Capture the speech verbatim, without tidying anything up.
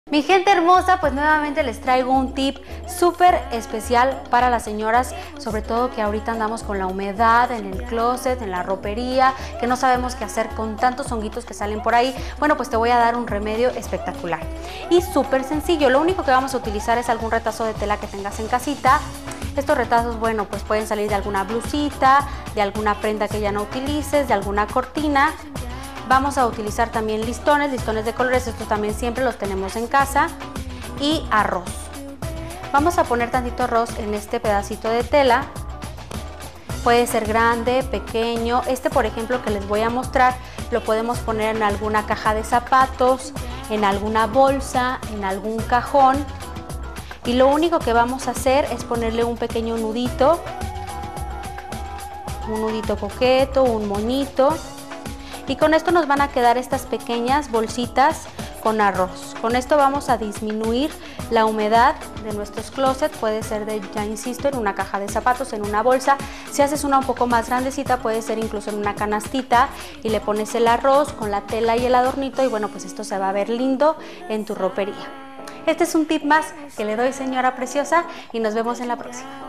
Mi gente hermosa, pues nuevamente les traigo un tip súper especial para las señoras, sobre todo que ahorita andamos con la humedad en el closet, en la ropería, que no sabemos qué hacer con tantos honguitos que salen por ahí. Bueno, pues te voy a dar un remedio espectacular y súper sencillo. Lo único que vamos a utilizar es algún retazo de tela que tengas en casita. Estos retazos, bueno, pues pueden salir de alguna blusita, de alguna prenda que ya no utilices, de alguna cortina. Vamos a utilizar también listones, listones de colores, estos también siempre los tenemos en casa, y arroz. Vamos a poner tantito arroz en este pedacito de tela, puede ser grande, pequeño. Este, por ejemplo, que les voy a mostrar, lo podemos poner en alguna caja de zapatos, en alguna bolsa, en algún cajón. Y lo único que vamos a hacer es ponerle un pequeño nudito, un nudito coqueto, un monito. Y con esto nos van a quedar estas pequeñas bolsitas con arroz. Con esto vamos a disminuir la humedad de nuestros closets. Puede ser, de, ya insisto, en una caja de zapatos, en una bolsa. Si haces una un poco más grandecita, puede ser incluso en una canastita y le pones el arroz con la tela y el adornito y bueno, pues esto se va a ver lindo en tu ropería. Este es un tip más que le doy, señora preciosa, y nos vemos en la próxima.